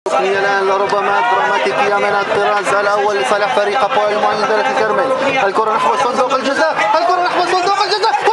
هي الآن لربما دراماتيكية من الطراز الأول لصالح فريق أبو المعين دولة الكرمل. الكرة نحو صندوق الجزاء، الكرة نحو صندوق الجزاء.